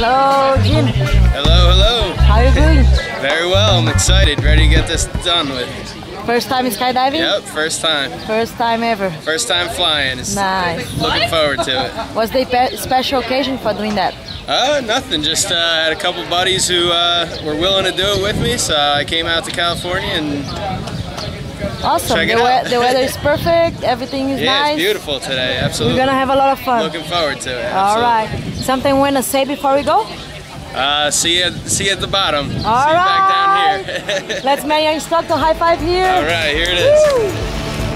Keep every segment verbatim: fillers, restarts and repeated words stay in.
Hello, Jim. Hello, hello. How are you doing? Very well. I'm excited. Ready to get this done with. First time skydiving? Yep, first time. First time ever. First time flying. It's nice. Looking forward to it. What's the special occasion for doing that? Uh, nothing. Just uh, had a couple buddies who uh, were willing to do it with me, so I came out to California and awesome. check it the, out. we the weather is perfect. Everything is yeah, nice. it's beautiful today. Absolutely. We're gonna have a lot of fun. Looking forward to it. All absolutely. right. Something we wanna say before we go? Uh, see you, see you at the bottom. All see right. you back down here. Let's make your instructor high five here. All right, here it is. Woo.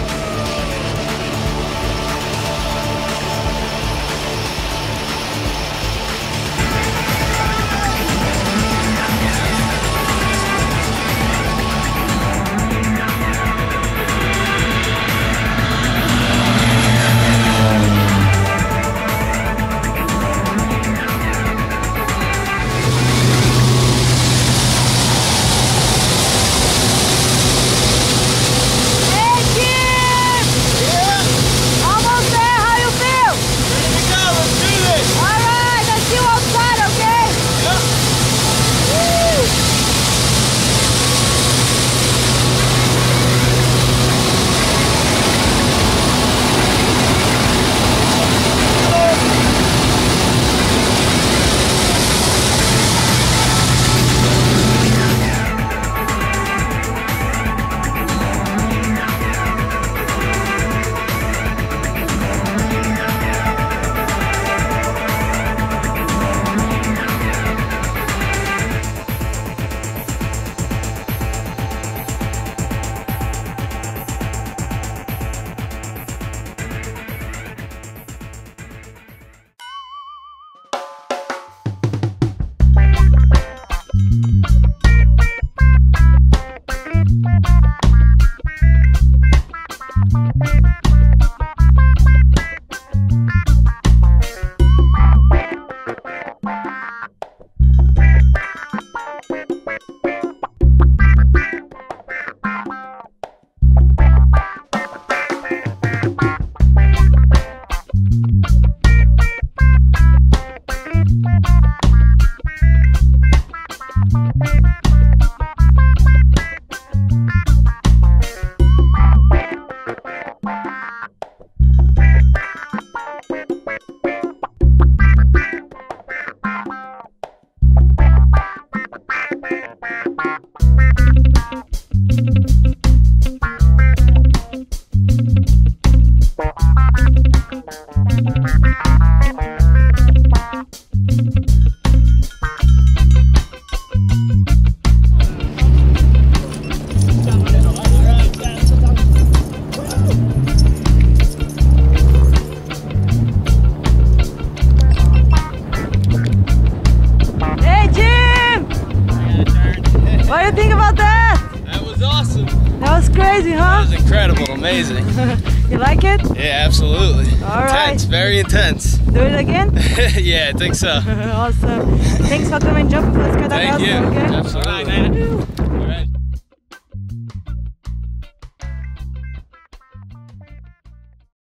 What do you think about that? That was awesome. That was crazy, huh? That was incredible, amazing. You like it? Yeah, absolutely. All intense, right. very intense. Do it again? Yeah, I think so. Awesome. Thanks for coming and jumping for Skydive Thank you. Elsinore, okay? Absolutely. All right.